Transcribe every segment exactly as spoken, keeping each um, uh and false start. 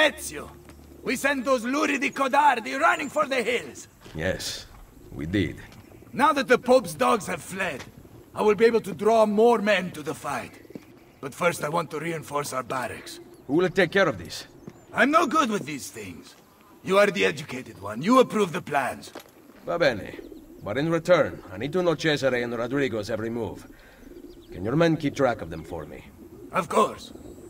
Ezio, we sent those luridi codardi running for the hills. Yes, we did. Now that the Pope's dogs have fled, I will be able to draw more men to the fight. But first I want to reinforce our barracks. Who will take care of this? I'm no good with these things. You are the educated one. You approve the plans. Va bene. But in return, I need to know Cesare and Rodrigo's every move. Can your men keep track of them for me? Of course.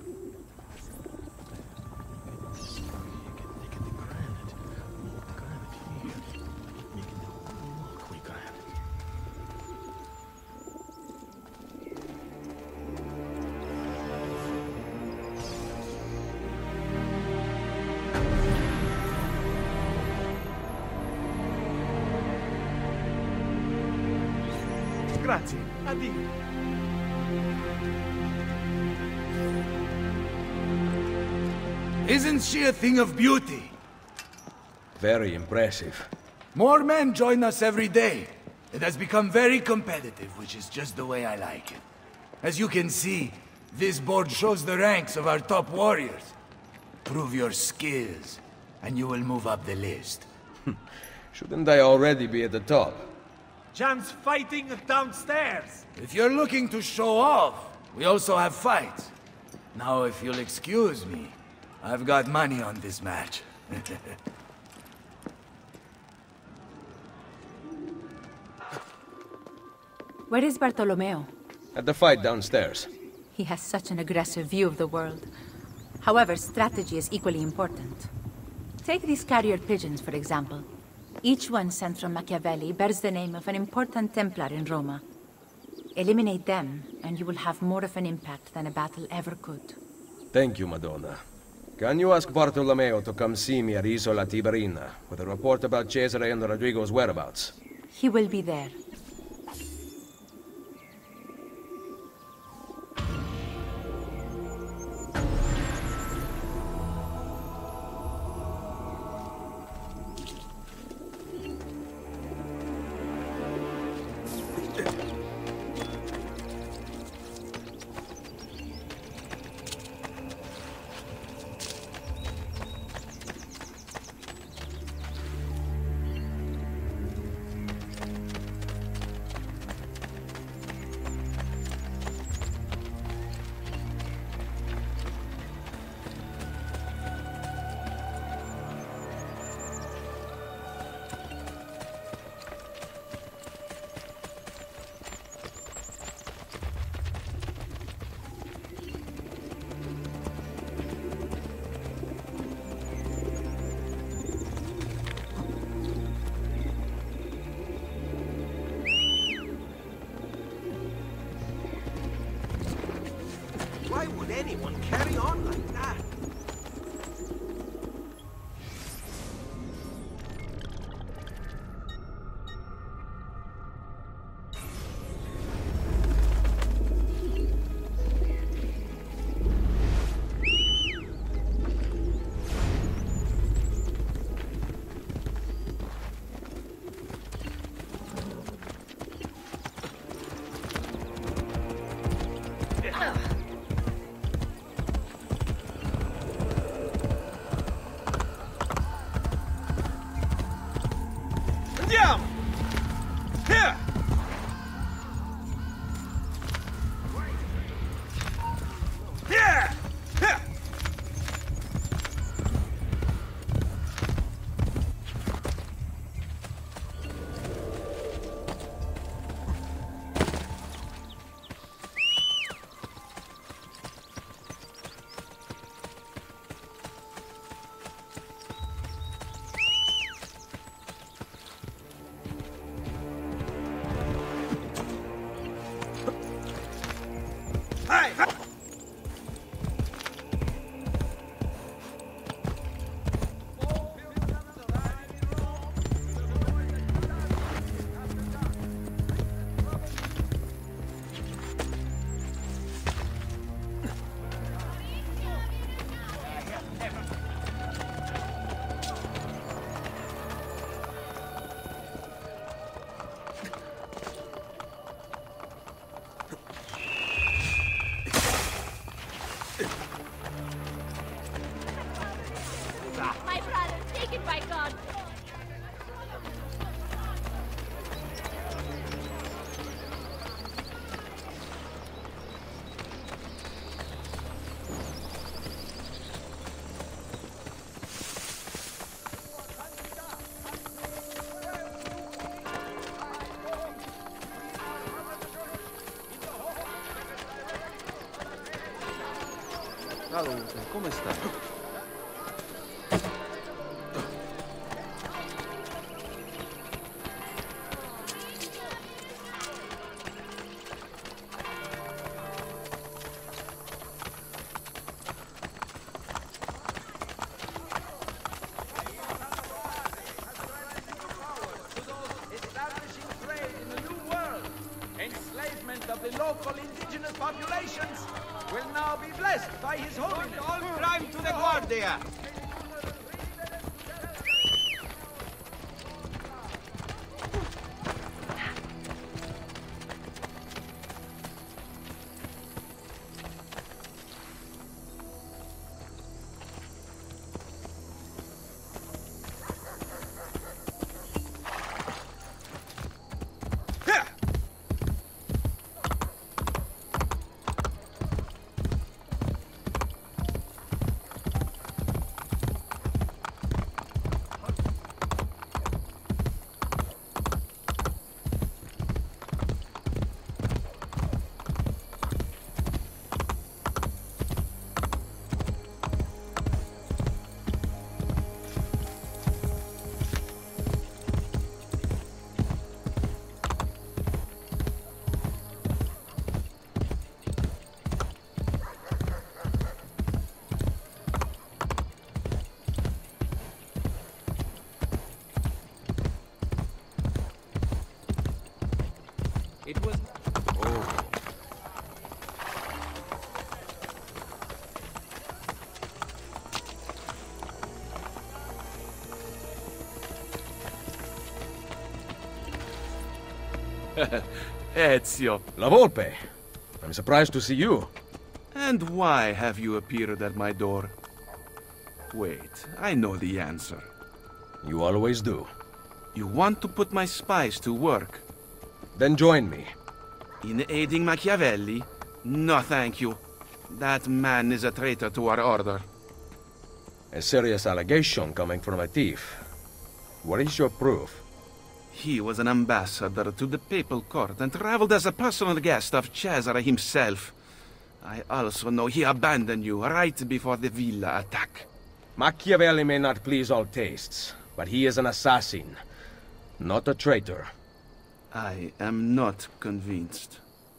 Grazie. Addio. Isn't she a thing of beauty? Very impressive. More men join us every day. It has become very competitive, which is just the way I like it. As you can see, this board shows the ranks of our top warriors. Prove your skills, and you will move up the list. Shouldn't I already be at the top? Jan's fighting downstairs. If you're looking to show off, we also have fights. Now, if you'll excuse me, I've got money on this match. Where is Bartolomeo? At the fight downstairs. He has such an aggressive view of the world. However, strategy is equally important. Take these carrier pigeons, for example. Each one sent from Machiavelli bears the name of an important Templar in Roma. Eliminate them, and you will have more of an impact than a battle ever could. Thank you, Madonna. Can you ask Bartolomeo to come see me at Isola Tiberina with a report about Cesare and Rodrigo's whereabouts? He will be there. Why would anyone carry on like that? Salute, come sta? Of the local indigenous populations will now be blessed by His Holiness. All crime to the Guardia! It was... Oh. Ezio. La Volpe. I'm surprised to see you. And why have you appeared at my door? Wait, I know the answer. You always do. You want to put my spies to work. Then join me. In aiding Machiavelli? No, thank you. That man is a traitor to our order. A serious allegation coming from a thief. What is your proof? He was an ambassador to the papal court and traveled as a personal guest of Cesare himself. I also know he abandoned you right before the Villa attack. Machiavelli may not please all tastes, but he is an assassin, not a traitor. I am not convinced.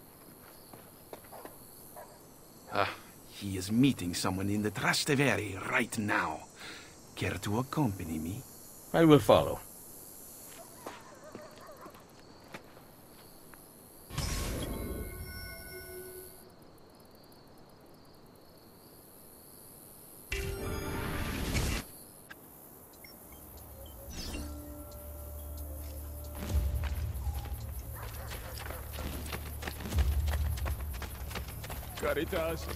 Ah, he is meeting someone in the Trastevere right now. Care to accompany me? I will follow. Caritas.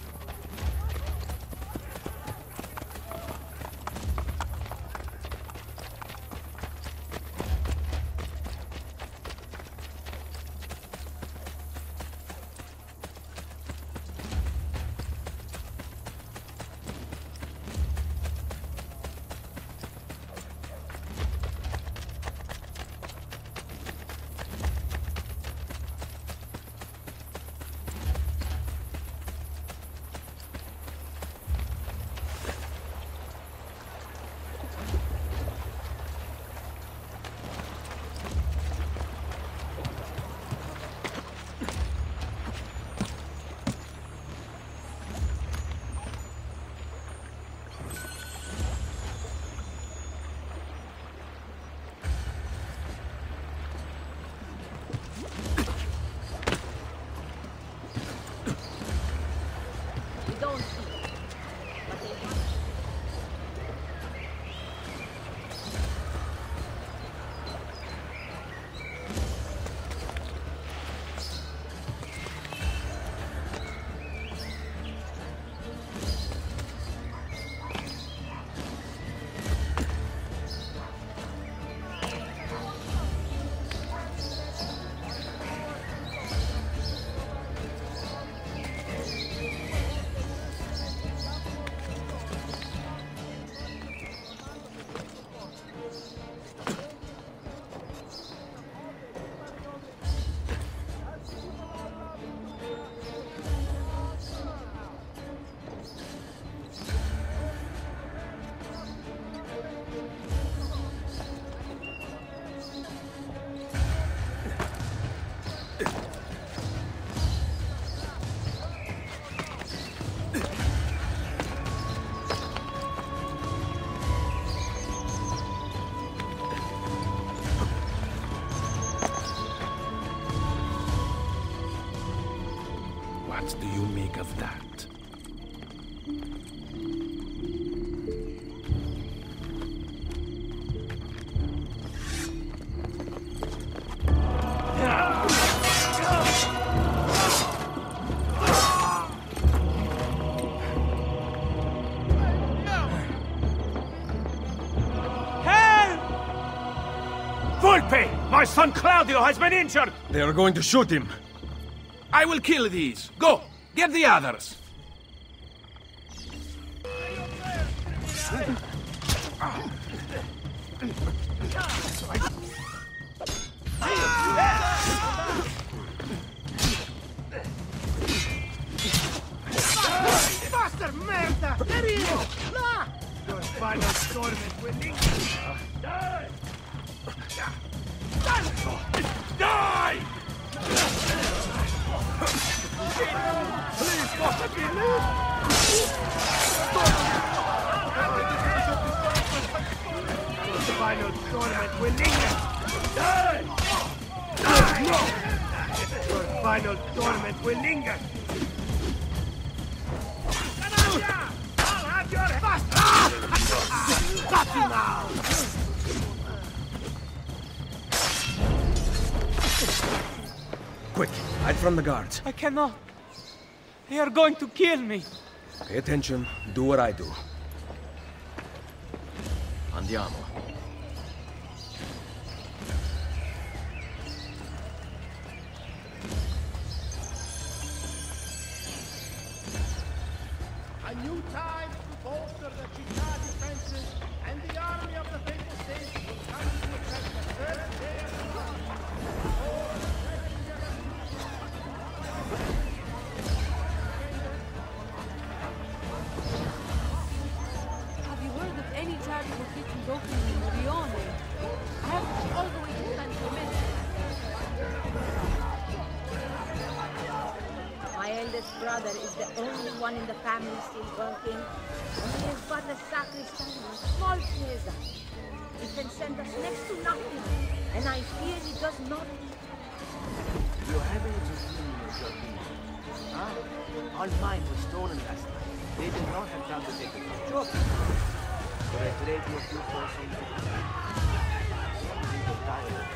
What do you make of that? My son Claudio has been injured! They are going to shoot him. I will kill these. Go! Get the others! Bastard merda! Carino! Là! Your final torment will linger. Die! Die! Please, Master Philip! Your final torment will linger. Die! Your final torment will linger. I'll have your fast! Got you now! Quick, hide from the guards. I cannot. They are going to kill me. Pay attention. Do what I do. Andiamo. A new time to bolster the Città defenses, and the army of the Papal States will come into effect the first day of the month. Have you heard of any charitable kitchens opening in Rione? I have to go all the way to San Clemente. My eldest brother is the only one in the family still working. And he is but a sacristan in a small piazza. He can send us next to nothing, and I fear he does not. You're having to see your people. Ah, all mine was stolen last night. They did not have time to take it to job. But I trade you a few persons. You will die of it.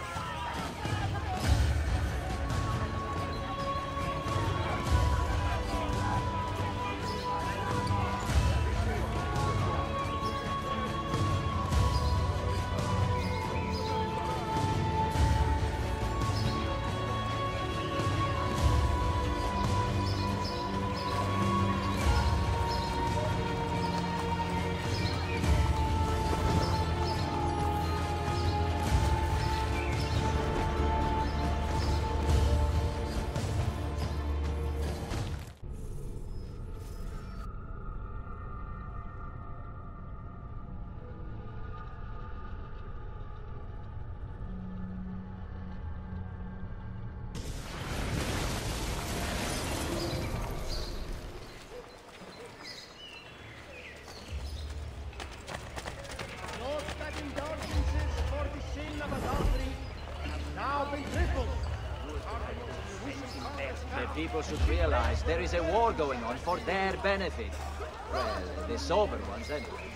The people should realize there is a war going on for their benefit. Well, the sober ones, anyway.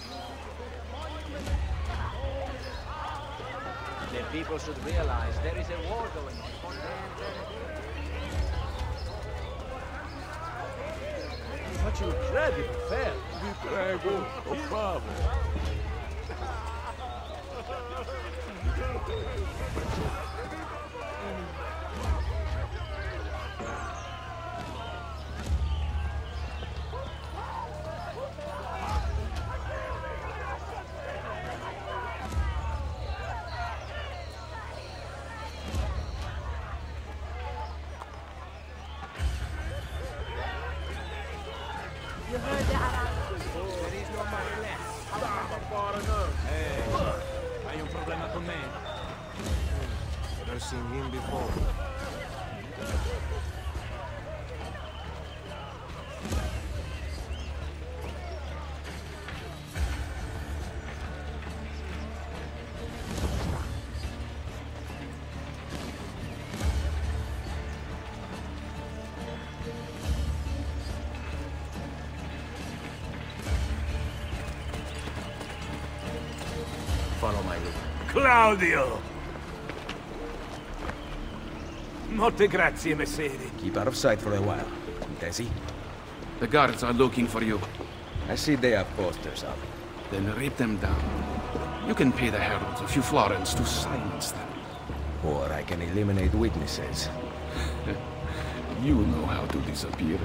The people should realize there is a war going on for their benefit. Such incredible fair. Vi prego, por favor. You heard the Arab. There is no money left. Stava far enough. Hey, hai un problema con me? Never seen him before. Claudio! Molte grazie, messere. Keep out of sight for a while. Desi? The guards are looking for you. I see they have posters up. Then rip them down. You can pay the heralds a few florins to silence them. Or I can eliminate witnesses. You know how to disappear.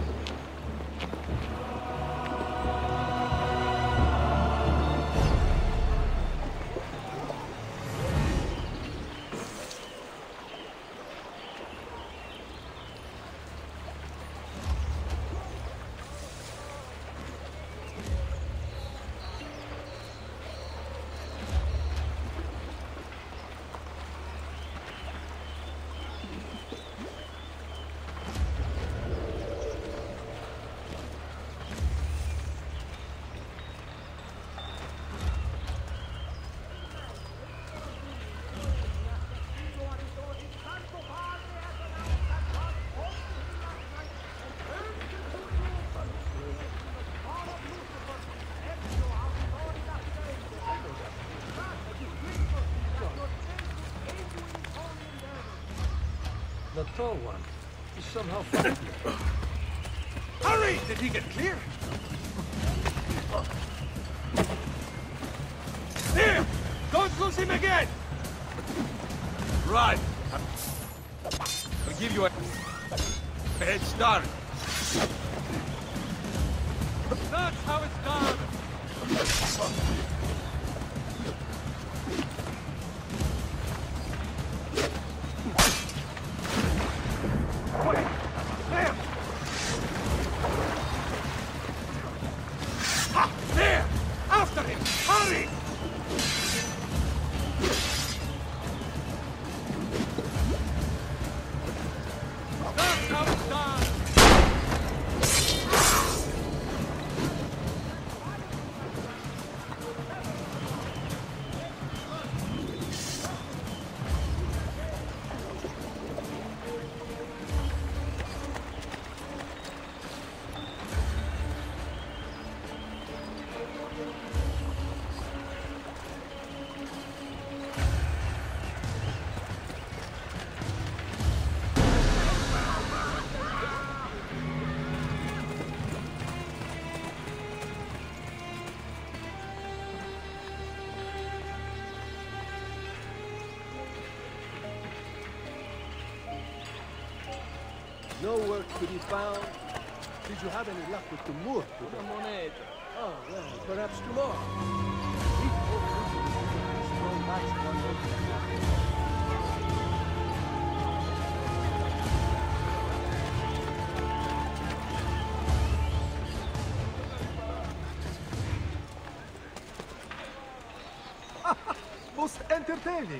The tall one. He's somehow fighting. Hurry! Did he get clear? There! Don't lose him again! Right. I'll give you a head start. That's how it's done! No work to be found. Did you have any luck with the moor? The moneta. Oh, well, perhaps tomorrow. Most entertaining.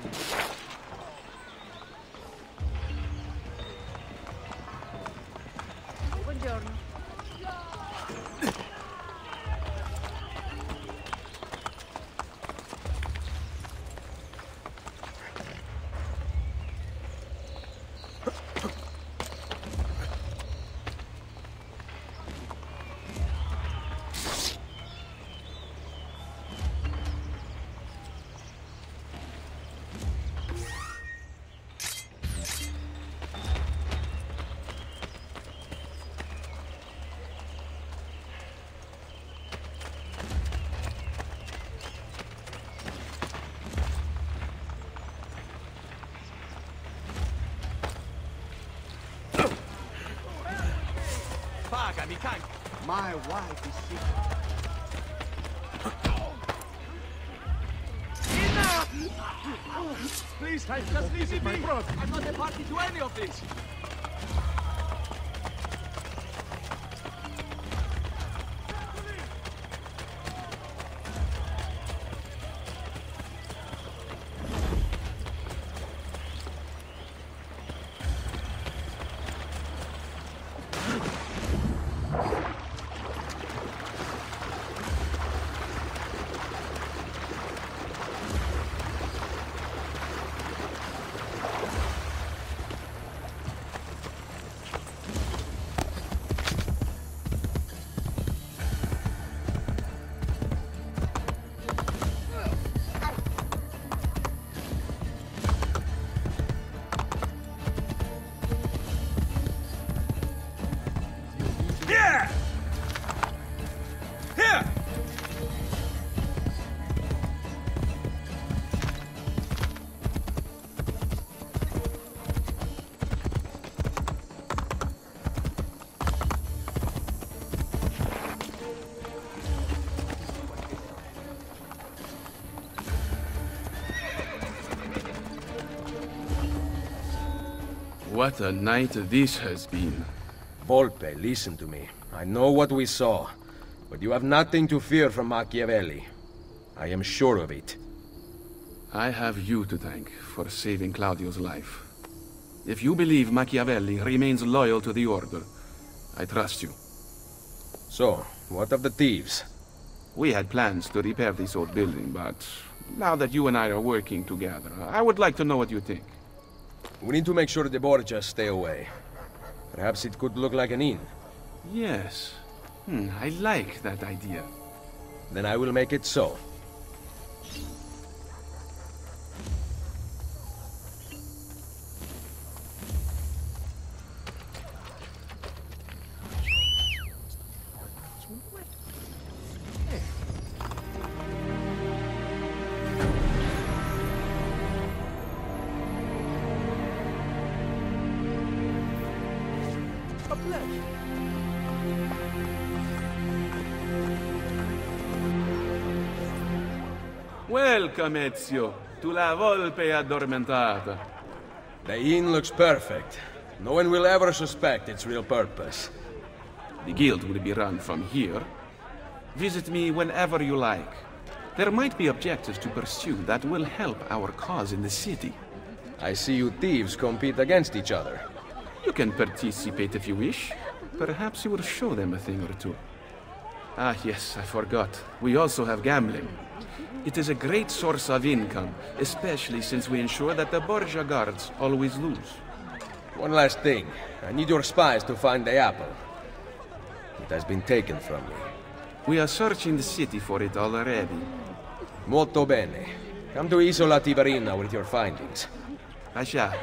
Buongiorno. My wife is sick. Enough! Please, I just leave it, my brother. I'm not a party to any of this. What a night this has been. Volpe, listen to me. I know what we saw, but you have nothing to fear from Machiavelli. I am sure of it. I have you to thank for saving Claudio's life. If you believe Machiavelli remains loyal to the Order, I trust you. So, what of the thieves? We had plans to repair this old building, but now that you and I are working together, I would like to know what you think. We need to make sure the Borgias stay away. Perhaps it could look like an inn. Yes. Hmm, I like that idea. Then I will make it so. Welcome, Ezio, to La Volpe Addormentata. The inn looks perfect. No one will ever suspect its real purpose. The guild will be run from here. Visit me whenever you like. There might be objectives to pursue that will help our cause in the city. I see you thieves compete against each other. You can participate if you wish. Perhaps you will show them a thing or two. Ah, yes, I forgot. We also have gambling. It is a great source of income, especially since we ensure that the Borgia guards always lose. One last thing. I need your spies to find the apple. It has been taken from me. We are searching the city for it already. Molto bene. Come to Isola Tiberina with your findings. I shall.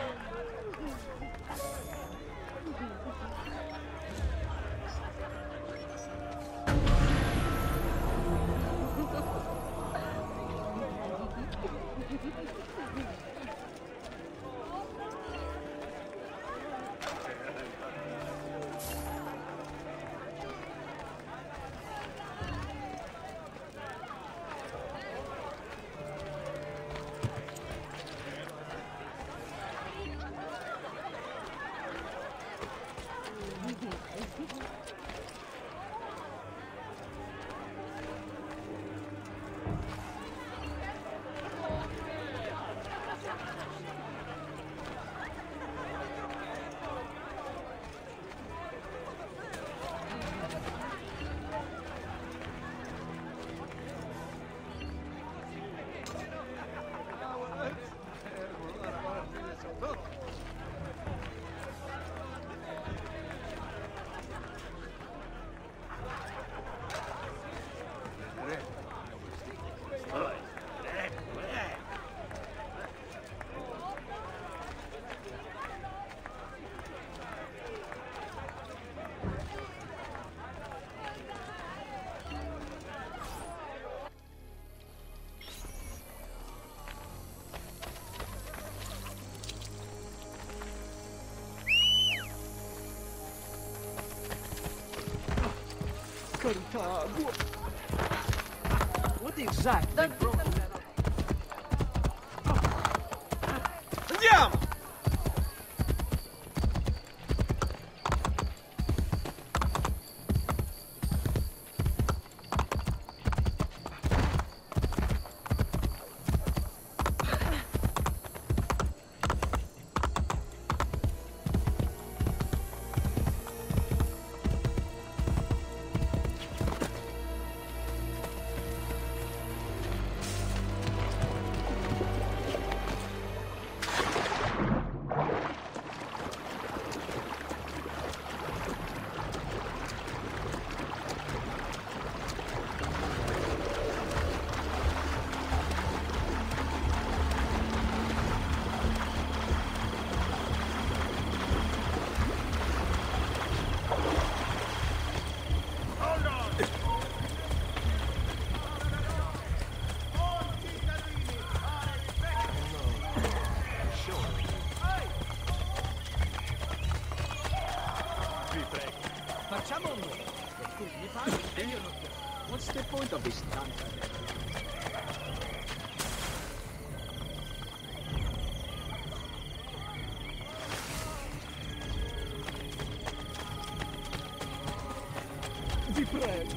What exactly? Andiamo! What's the point of this dance? ti prego.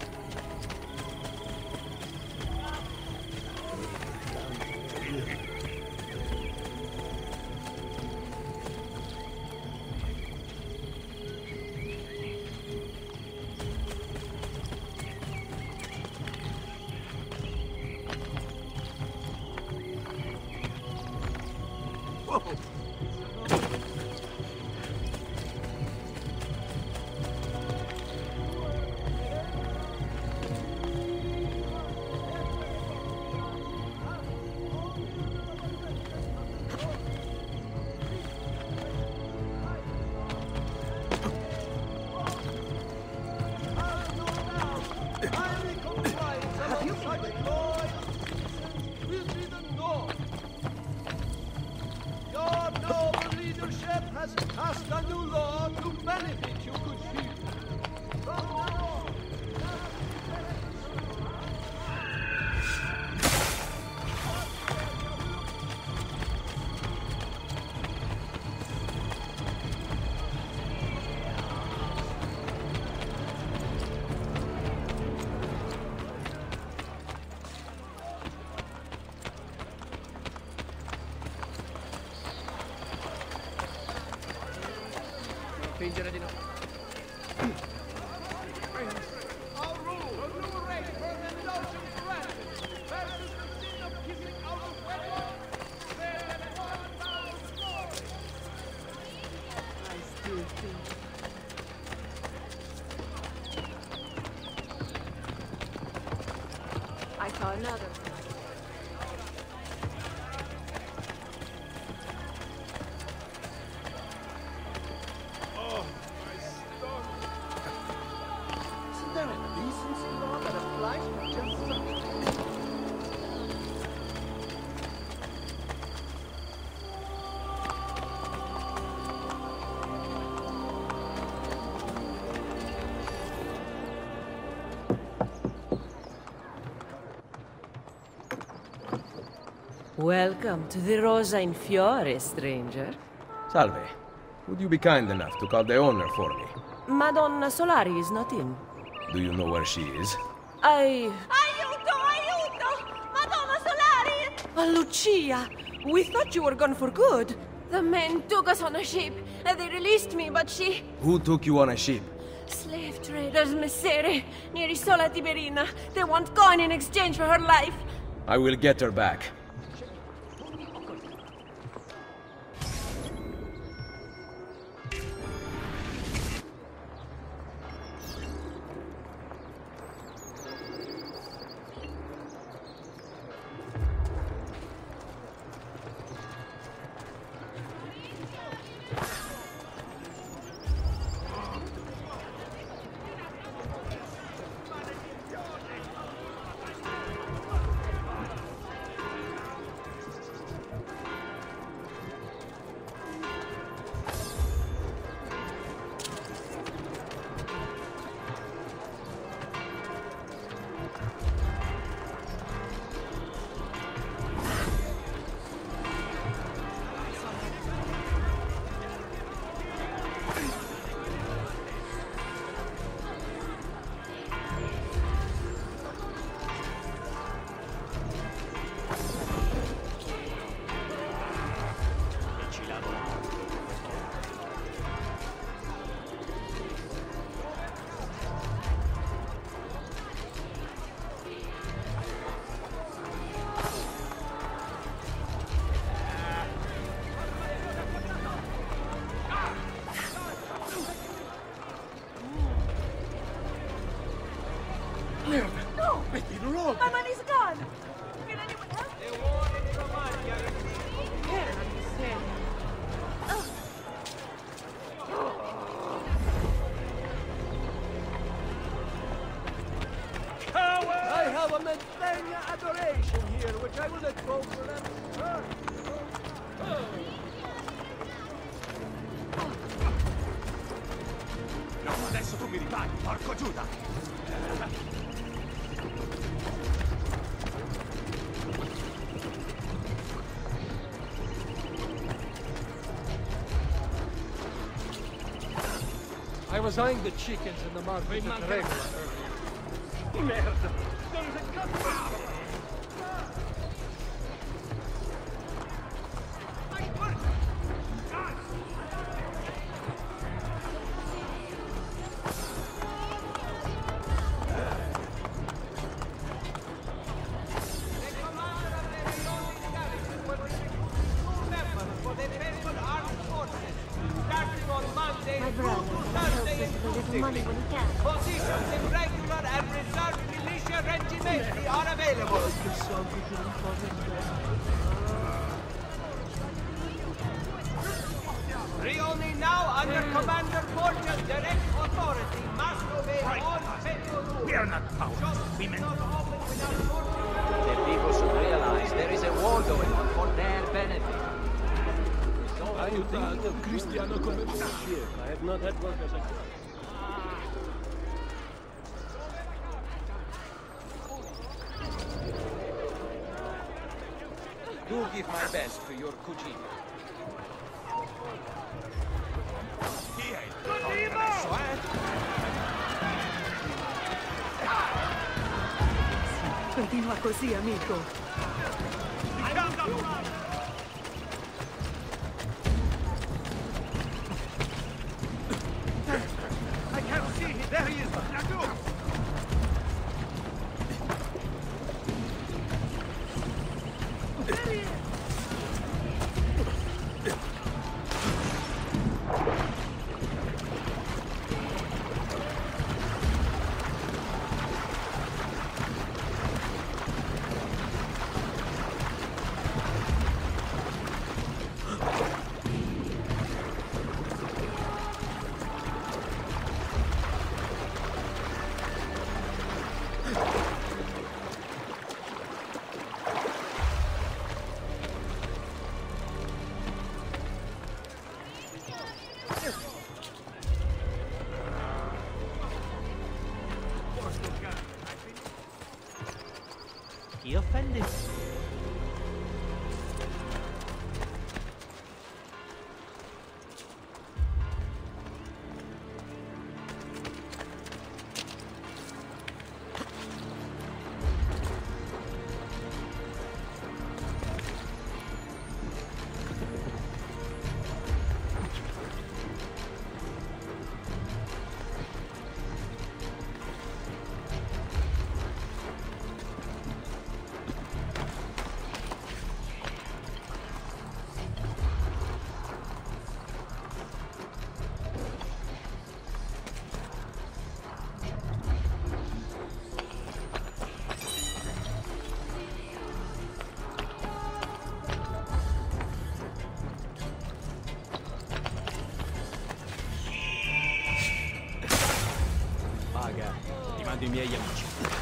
Fingere di no. Our rule, a new race for an indulgent friend, versus the sin of kissing out of wedlock. There is one thousand glory. I still think. I saw another. Welcome to the Rosa in Fiore, stranger. Salve. Would you be kind enough to call the owner for me? Madonna Solari is not in. Do you know where she is? I... Aiuto, aiuto! Madonna Solari! Oh, Lucia! We thought you were gone for good. The men took us on a ship, and they released me, but she... Who took you on a ship? Slave traders, Messere, near Isola Tiberina. They want coin in exchange for her life. I will get her back. No! My money's gone! Can anyone help? I have a Mediterranean adoration here, which I will expose for them. No, adesso tu mi ripaghi, porco Giuda! I was eyeing the chickens in the market at Regola earlier. Merda! Non c'è cazzo! Positions in regular and reserve militia regimenti are available. Rioni now under Commander Borgia's direct authority must obey all federal rules. We are not powerless. We meant The people should realize there is a war going on for their benefit. Aiutato Cristiano come I have not had work as a Do give my best to your cugino. Continua così, amico. I can't see him. There he is. Now go. There he is. Chi offende? I miei amici.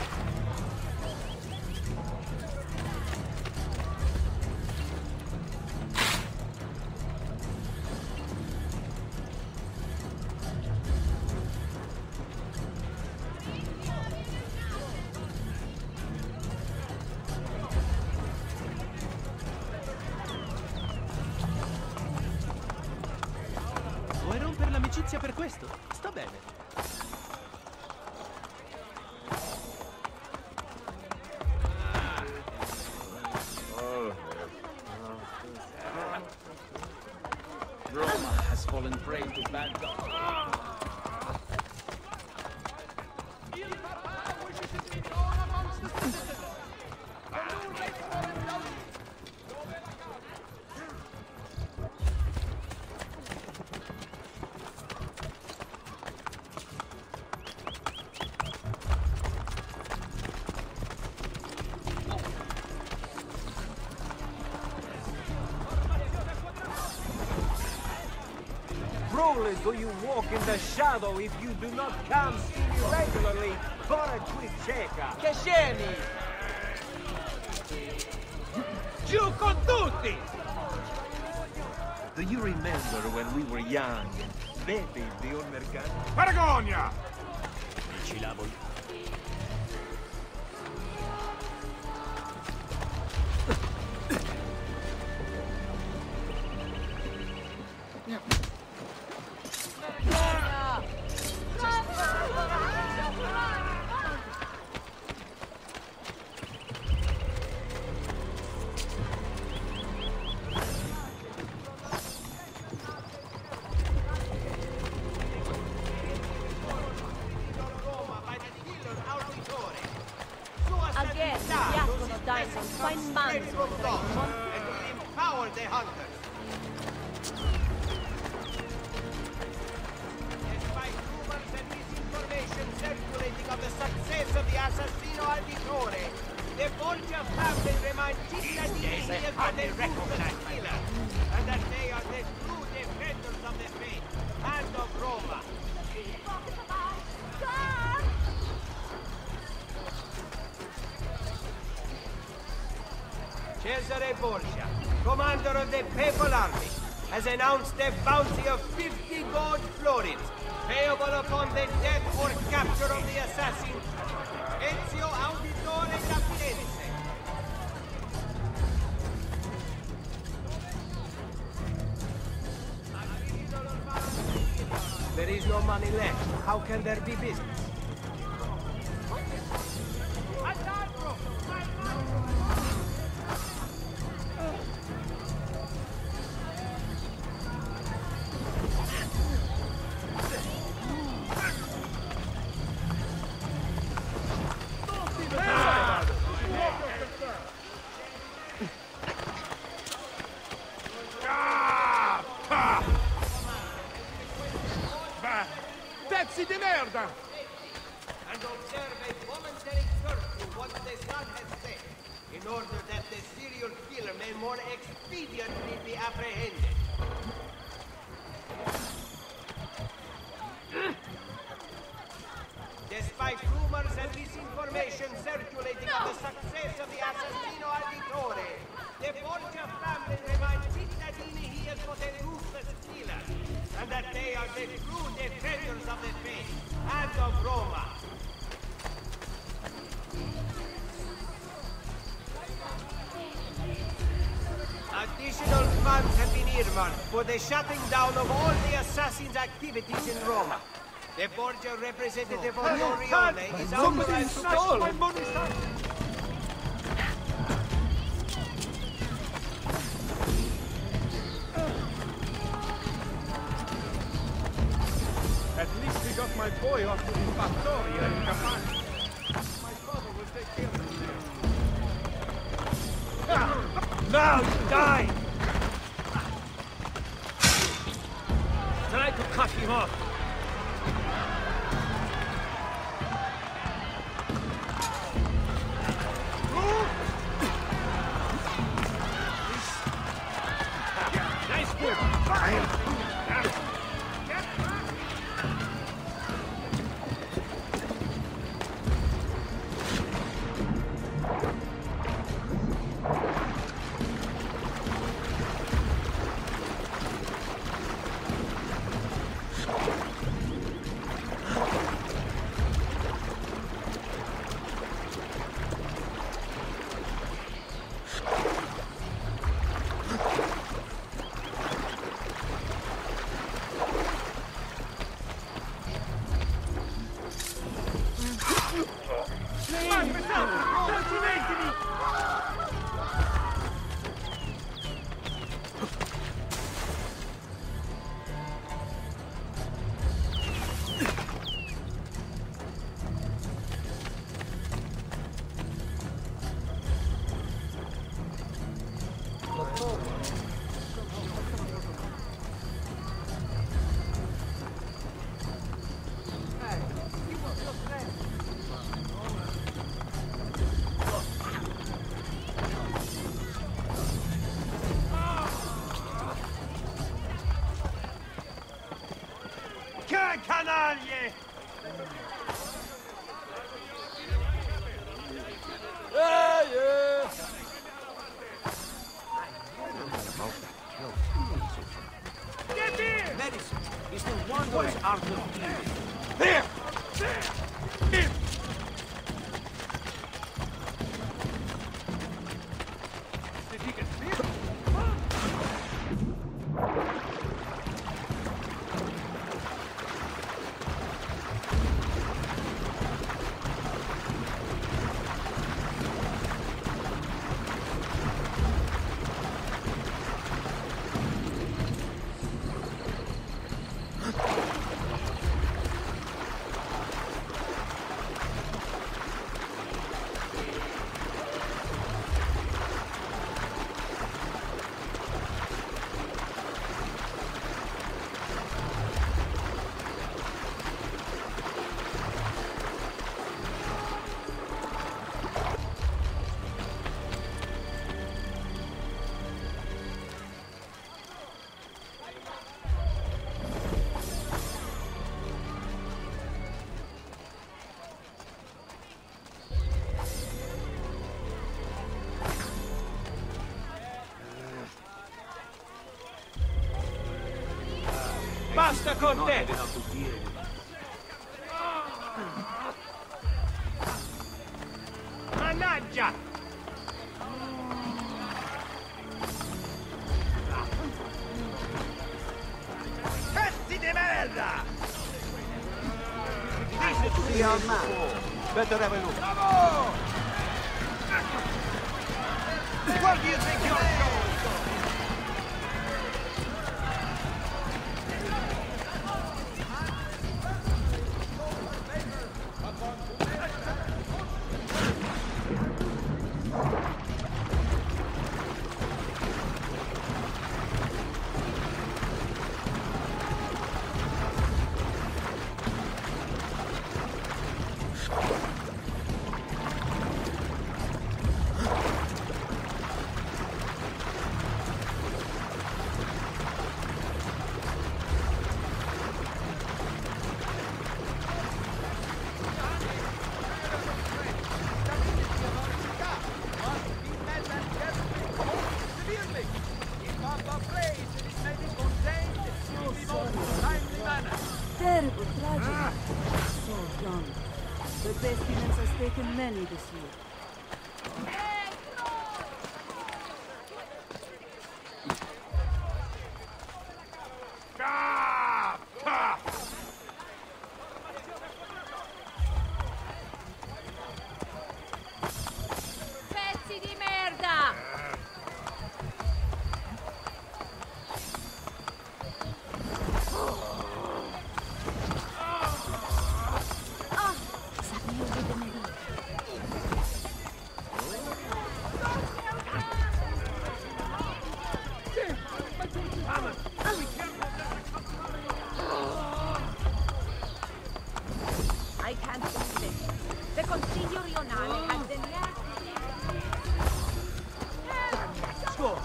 Vuoi rompere l'amicizia per questo? Sta bene. Roma has fallen prey to bad dogs. Truly do you walk in the shadow if you do not come see me regularly for a quick check-up. Che scemi! Giù con tutti! Do you remember when we were young? Vedi di un mercato? Vergogna! Ci lavo. find man from God, and will empower the hunters. Despite rumors and misinformation circulating of the success of the Assassino Auditore, the Borgia family remain cittadini of the ruthless killer, and that they are the true defenders of the faith and of Roma. Cesare Borgia, commander of the Papal Army, has announced a bounty of fifty gold florins, payable upon the death or capture of the assassin Ezio Auditore da Firenze. There is no money left. How can there be business? Pezzi di merda! And observe a voluntary curfew once the sun has set, in order that the serial killer may more expediently be apprehended. Despite rumors and misinformation circulating of the success of the Assassino Auditore, the Borgia family remains cittadini he is for the ruthless killer, and that they are the true defenders of the faith and of Roma. Additional funds have been earmarked for the shutting down of all the assassins' activities in Roma. The Borgia representative of Orione is authorized to... My money's At least we got my boy off to the Fattoria in Campania. My father will take care of him there. Ah! Now you die! Try to cut him off. Nice work! Fire! Canaglie! Yeah, yeah! Get here! Medicine is the wondrous art of healing. There! There! Here! Did he get here? basta con te! Mannaggia! Pezzi di merda! Via al mare! Better have a look! Bravo! What do you think you're doing? Terrible tragedy. So young. The pestilence has taken many this year. Pezzi di merda! I can't believe it. The Consiglio Rionale has denied... Score!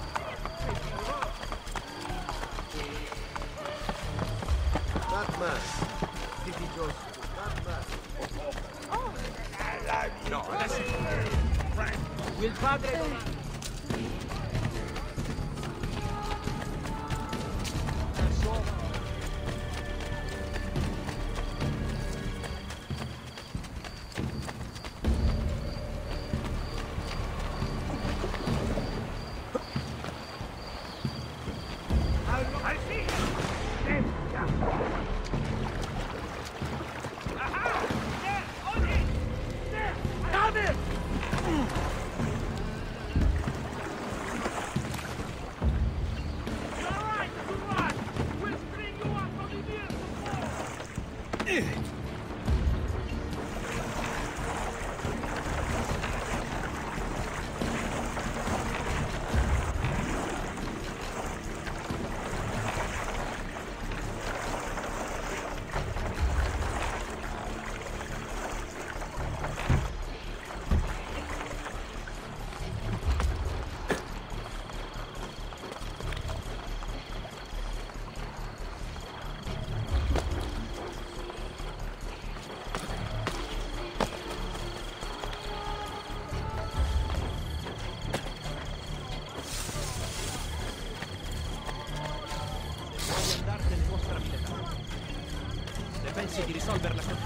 That man. Difficult. That man. Oh! No, adesso... Il padre... Pensi di risolverla con...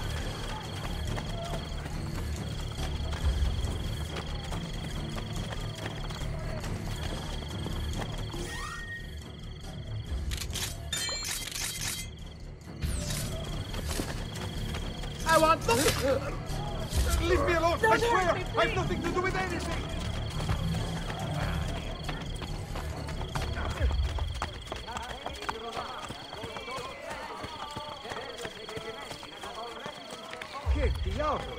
I want nothing! Leave me alone! I swear! I have nothing to do with anything! Che diavolo!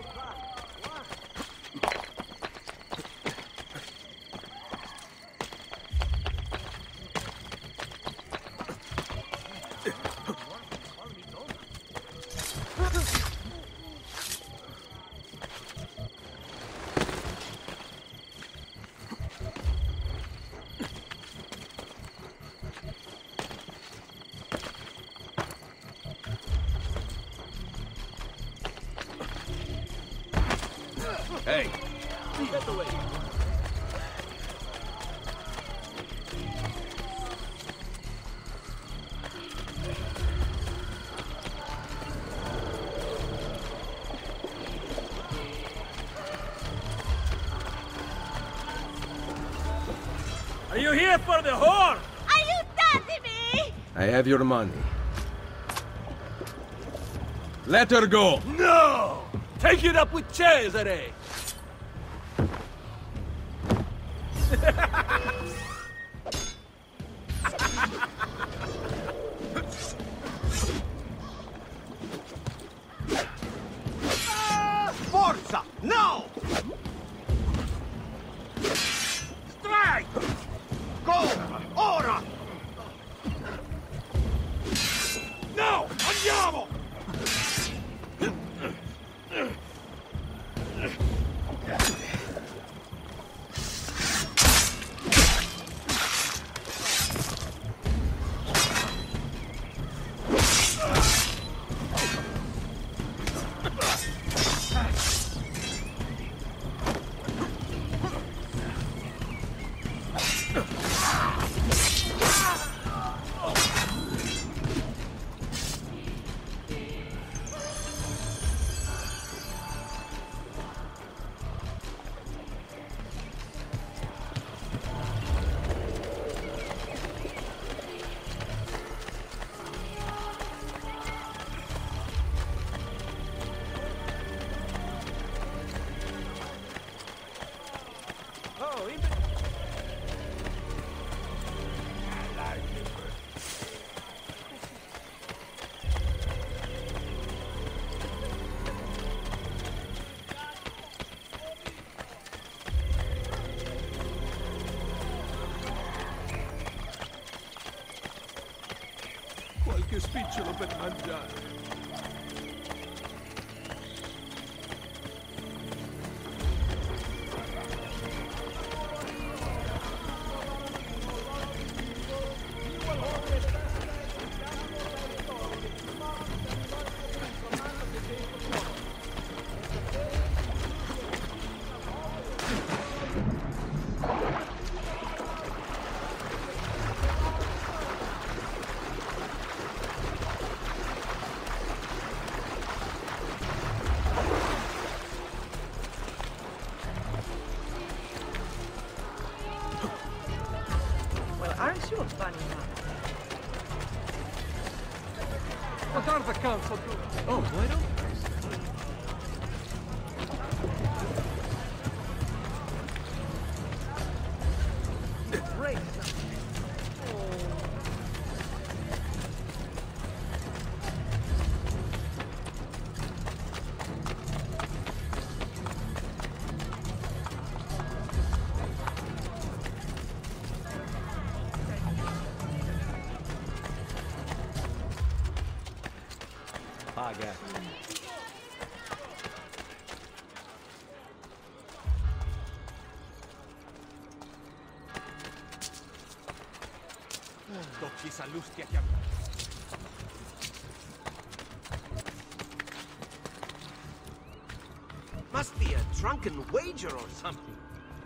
Hey! Get away! get for the whore! Aiutatemi! I have your money. Let her go! No! Take it up with Cesare! Forza! No! Strike! Go! Ora! No! Andiamo! Qualche spicciolo per mangiare. Aren't you a funny man? What are the council doing? Oh, why don't Great. Paga. Docci sallusti a chiam- Must be a drunken wager or something.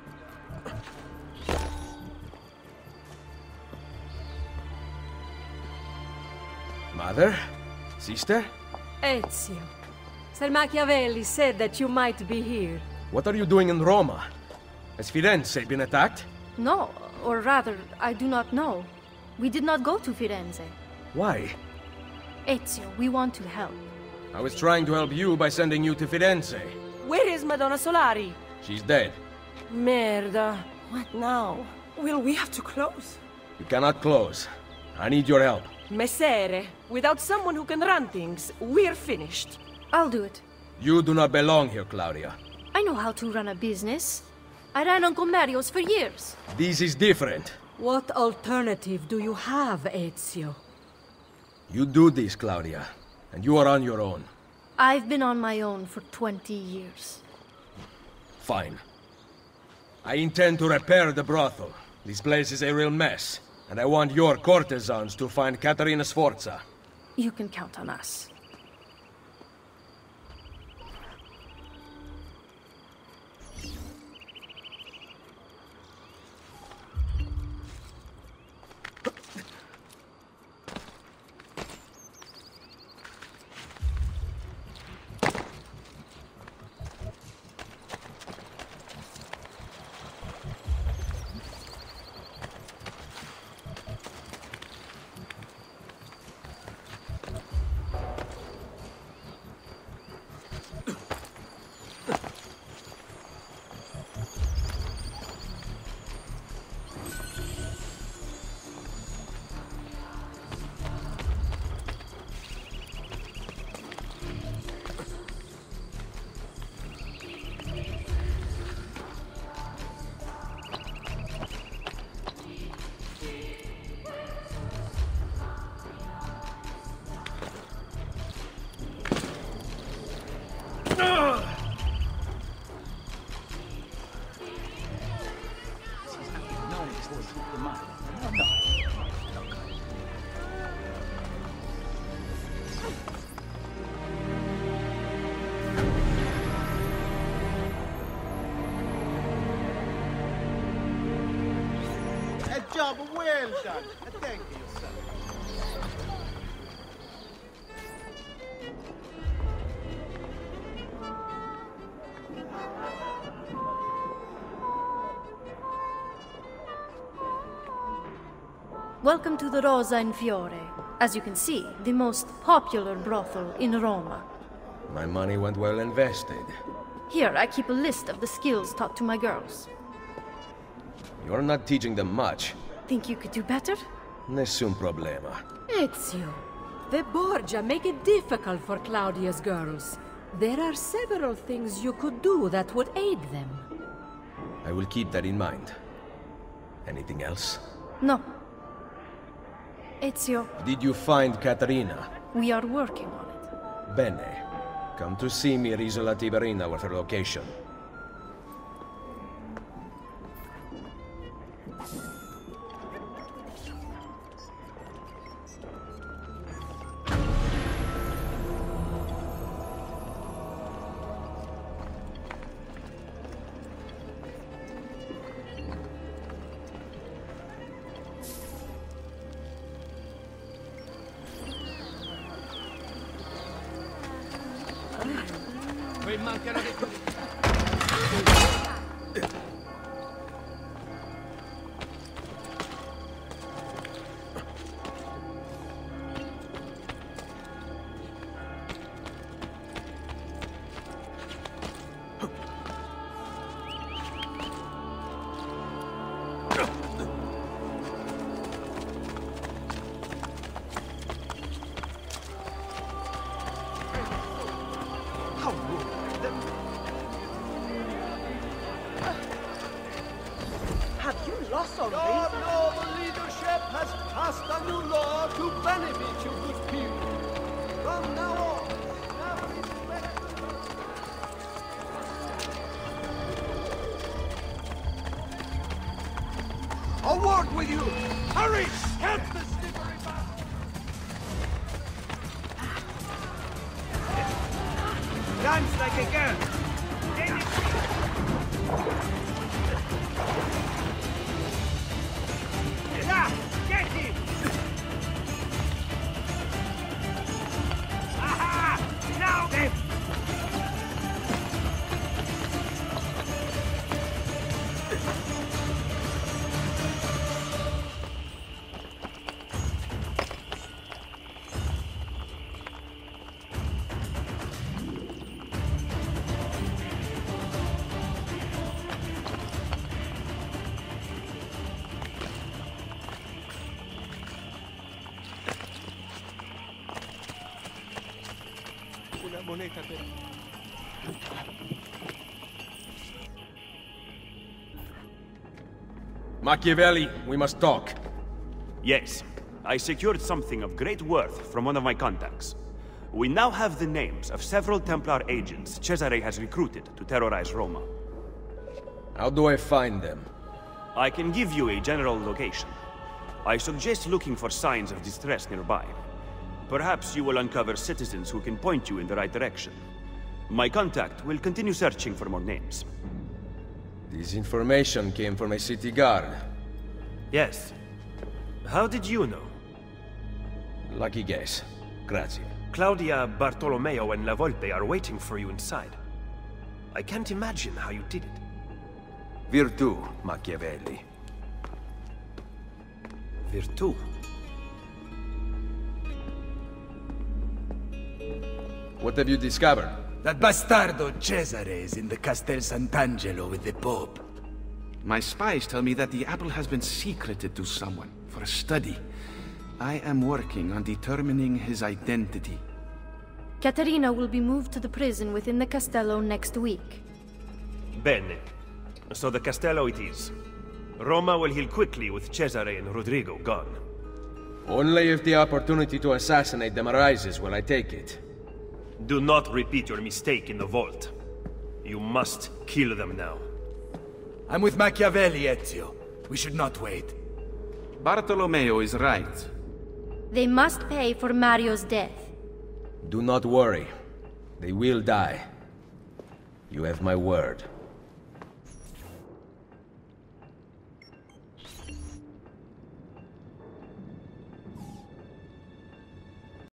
Mother? Sister? Ezio. Sir Machiavelli said that you might be here. What are you doing in Roma? Has Firenze been attacked? No, or rather, I do not know. We did not go to Firenze. Why? Ezio, we want to help. I was trying to help you by sending you to Firenze. Where is Madonna Solari? She's dead. Merda. What now? Will we have to close? You cannot close. I need your help. Messere, without someone who can run things, we're finished. I'll do it. You do not belong here, Claudia. I know how to run a business. I ran on Comerios for years. This is different. What alternative do you have, Ezio? You do this, Claudia, and you are on your own. I've been on my own for twenty years. Fine. I intend to repair the brothel. This place is a real mess, and I want your courtesans to find Caterina Sforza. You can count on us. done. Thank you, sir. Welcome to the Rosa in Fiore. As you can see, the most popular brothel in Roma. My money went well invested. Here, I keep a list of the skills taught to my girls. You're not teaching them much. Think you could do better? Nessun problema. Ezio, the Borgia make it difficult for Claudia's girls. There are several things you could do that would aid them. I will keep that in mind. Anything else? No. Ezio, Did you find Caterina? we are working on it. Bene. Come to see me at Isola Tiberina with her location. Quei mancano di... Have you lost all Your reason? noble leadership has passed a new law to benefit you good people. From now on, have respect to the... A word with you! Hurry! Get the slippery bastard! Dance like a girl. Yeah, get him! Aha! Now then! Una moneta per... Machiavelli, we must talk. Yes. I secured something of great worth from one of my contacts. We now have the names of several Templar agents Cesare has recruited to terrorize Roma. How do I find them? I can give you a general location. I suggest looking for signs of distress nearby. Perhaps you will uncover citizens who can point you in the right direction. My contact will continue searching for more names. This information came from a city guard. Yes. How did you know? Lucky guess. Grazie. Claudia, Bartolomeo, and La Volpe are waiting for you inside. I can't imagine how you did it. Virtù, Machiavelli. Virtù? What have you discovered? That bastardo Cesare is in the Castel Sant'Angelo with the Pope. My spies tell me that the apple has been secreted to someone for a study. I am working on determining his identity. Caterina will be moved to the prison within the Castello next week. Bene. So the Castello it is. Roma will heal quickly with Cesare and Rodrigo gone. Only if the opportunity to assassinate them arises will I take it. Do not repeat your mistake in the vault. You must kill them now. I'm with Machiavelli, Ezio. We should not wait. Bartolomeo is right. They must pay for Mario's death. Do not worry. They will die. You have my word.